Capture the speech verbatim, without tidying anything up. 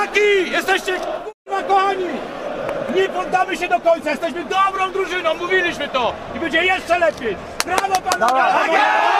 Chłopaki! Jesteście kurwa kochani! Nie poddamy się do końca, jesteśmy dobrą drużyną, mówiliśmy to! I będzie jeszcze lepiej! Brawo panowie!